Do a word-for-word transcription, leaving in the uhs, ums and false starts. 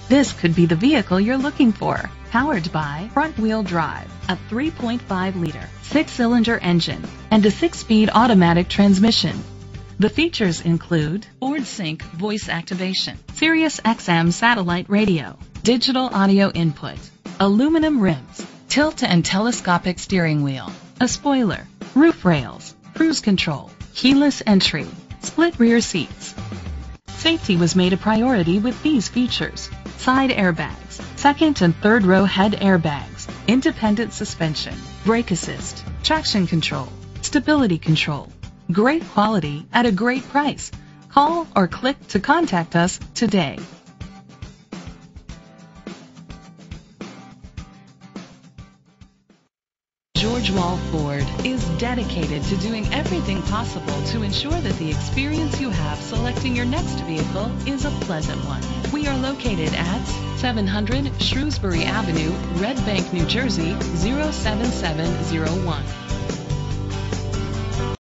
This could be the vehicle you're looking for. Powered by front-wheel drive, a three point five liter six-cylinder engine, and a six-speed automatic transmission. The features include Ford Sync voice activation, Sirius X M satellite radio, digital audio input, aluminum rims, tilt and telescopic steering wheel, a spoiler, roof rails, cruise control, keyless entry, split rear seats. Safety was made a priority with these features: side airbags, second and third row head airbags, independent suspension, brake assist, traction control, stability control. Great quality at a great price. Call or click to contact us today. George Wall Ford is dedicated to doing everything possible to ensure that the experience you have selecting your next vehicle is a pleasant one. We are located at seven hundred Shrewsbury Avenue, Red Bank, New Jersey zero seven seven zero one.